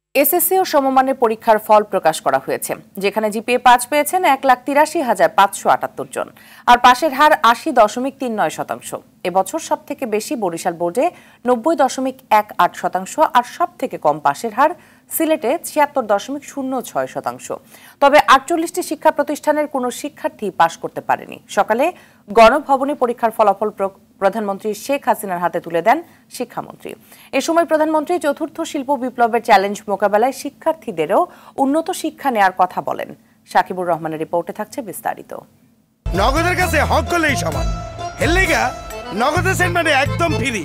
SSC ও সমমানের পরীক্ষার ফল প্রকাশ করা হয়েছে, যেখানে জিপিএ ৫ পেয়েছেন ১,৮৩,৫৭৮ জন, আর পাশের হার ৮০.৩৯%। এবছর সবথেকে বেশি বরিশাল বোর্ডে ৯০.১৮%, আর সবথেকে কম পাশের হার সিলেটে ৭৬.০৬%। তবে ৪৮টি শিক্ষা প্রতিষ্ঠানের কোনো শিক্ষার্থী পাশ করতে পারেনি। সকালে গণভবনে পরীক্ষার ফলাফল প্রধানমন্ত্রী শেখ হাসিনার হাতে তুলে দেন শিক্ষামন্ত্রী। এ সময় প্রধানমন্ত্রী চতুর্থ শিল্প বিপ্লবের চ্যালেঞ্জ মোকাবেলায় শিক্ষার্থীদেরও উন্নত শিক্ষা নেয়ার কথা বলেন। সাকিবুর রহমানের রিপোর্টে থাকছে বিস্তারিত। নগদের কাছে হক করলেই সমান, হেললেগা নগদের সেন্ট মানে একদম ফ্রি।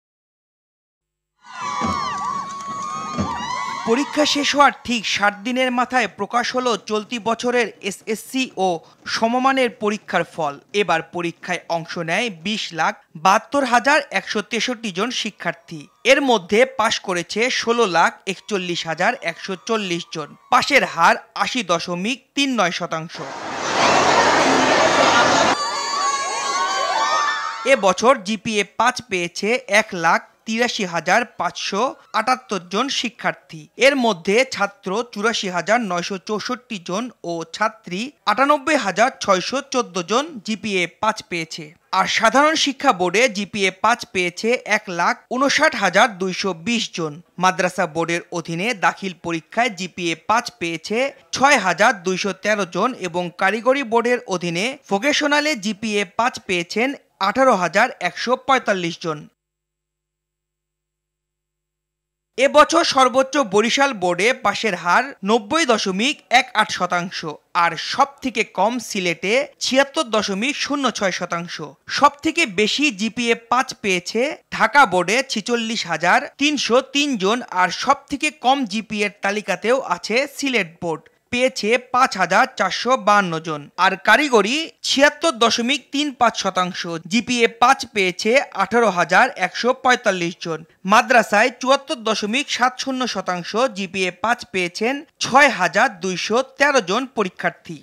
পরীক্ষা শেষ হওয়ার ঠিক ৬০ দিনের মাথায় প্রকাশ হলো চলতি বছরের এসএসসি ও সমমানের পরীক্ষার ফল। এবার পরীক্ষায় অংশ নেয় ২০,৭২,১৬৩ জন শিক্ষার্থী। এর মধ্যে পাশ করেছে ১৬,৪১,১৪০ জন। পাশের হার ৮০.৩৯%। এবছর জিপিএ ৫ পেয়েছে ১,৮৩,৫৭৮ জন শিক্ষার্থী। এর মধ্যে ছাত্র ৮৪,৯৬৪ জন ও ছাত্রী ৯৮,৬১৪ জন জিপিএ ৫ পেয়েছে। আর সাধারণ শিক্ষা বোর্ডে জিপিএ ৫ পেয়েছে ১,৫৯,২২০ জন। মাদ্রাসা বোর্ডের অধীনে দাখিল পরীক্ষায় জিপিএ ৫ পেয়েছে ৬,২১৩ জন এবং কারিগরি বোর্ডের অধীনে ভোকেশনালে জিপিএ ৫ পেয়েছেন ১৮,১৪৫ জন। এবছর সর্বোচ্চ বরিশাল বোর্ডে পাশের হার ৯০.১৮%, আর সবথেকে কম সিলেটে ৭৬.০৬%। সবথেকে বেশি জিপিএ ৫ পেয়েছে ঢাকা বোর্ডে ৪৬,৩০৩ জন, আর সবথেকে কম জিপিএর তালিকাতেও আছে সিলেট বোর্ড, পেয়েছে ৫,৪৫২ জন। আর কারিগরি ৭৬.৩৫%, জিপিএ ৫ পেয়েছে ১৮,১৪৫ জন। মাদ্রাসায় ৭৪.৭০%, জিপিএ ৫ পেয়েছেন ৬,২১৩ জন পরীক্ষার্থী।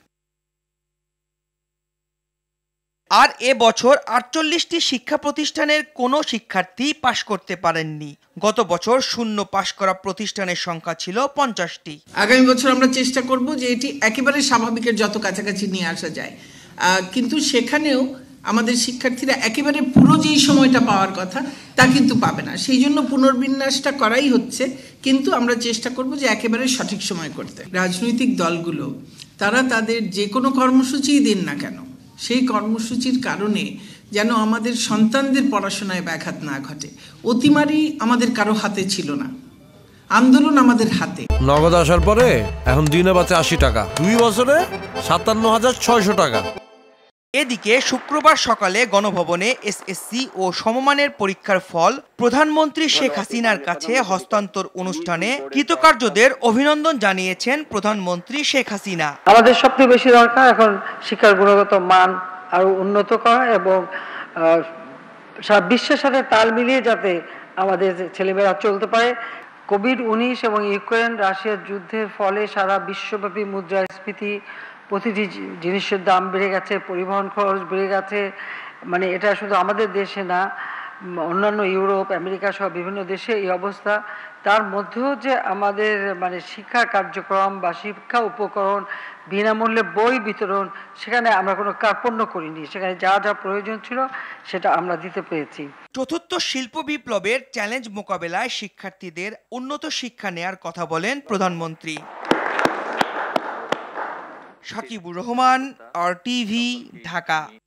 আর এবছর ৪৮টি শিক্ষা প্রতিষ্ঠানের কোনো শিক্ষার্থী পাশ করতে পারেননি। গত বছর শূন্য পাশ করা প্রতিষ্ঠানের সংখ্যা ছিল ৫০টি। আগামী বছর আমরা চেষ্টা করব যে এটি একেবারে স্বাভাবিকের যত কাছাকাছি নিয়ে আসা যায়, কিন্তু সেখানেও আমাদের শিক্ষার্থীরা একেবারে পুরো যেই সময়টা পাওয়ার কথা তা কিন্তু পাবে না। সেই জন্য পুনর্বিন্যাসটা করাই হচ্ছে, কিন্তু আমরা চেষ্টা করব যে একেবারে সঠিক সময় করতে। রাজনৈতিক দলগুলো তারা তাদের যে কোনো কর্মসূচিই দিন না কেন, সেই কর্মসূচির কারণে যেন আমাদের সন্তানদের পড়াশোনায় ব্যাঘাত না ঘটে। অতিমারি আমাদের কারো হাতে ছিল না, আন্দোলন আমাদের হাতে। নগদ আসার পরে এখন দিনে বাঁচে ৮০ টাকা, ২ বছরে ৫৭,৬০০ টাকা। এদিকে শুক্রবার সকালে গণভবনে এসএসসি ও সমমানের পরীক্ষার ফল প্রধানমন্ত্রী শেখ হাসিনার কাছে হস্তান্তর অনুষ্ঠানে কৃতকার্যদের অভিনন্দন জানিয়েছেন প্রধানমন্ত্রী শেখ হাসিনা। আমাদের সবচেয়ে বেশি দরকার এখন শিক্ষার গুণগত মান আরো উন্নত করা এবং সারা বিশ্বের সাথে তাল মিলিয়ে যাতে আমাদের ছেলেমেয়েরা চলতে পারে। কোভিড-১৯ এবং ইউক্রেন রাশিয়ার যুদ্ধের ফলে সারা বিশ্বব্যাপী মুদ্রাস্ফীতি, প্রতিটি জিনিসের দাম বেড়ে গেছে, পরিবহন খরচ বেড়ে গেছে। মানে এটা শুধু আমাদের দেশে না, অন্যান্য ইউরোপ, আমেরিকা সহ বিভিন্ন দেশে এই অবস্থা। তার মধ্যেও যে আমাদের মানে শিক্ষা কার্যক্রম বা শিক্ষা উপকরণ, বিনামূল্যে বই বিতরণ, সেখানে আমরা কোনো কার্পণ্য করিনি। সেখানে যা যা প্রয়োজন ছিল সেটা আমরা দিতে পেরেছি। চতুর্থ শিল্প বিপ্লবের চ্যালেঞ্জ মোকাবেলায় শিক্ষার্থীদের উন্নত শিক্ষা নেয়ার কথা বলেন প্রধানমন্ত্রী। সাকিবুর রহমান, RTV, ঢাকা।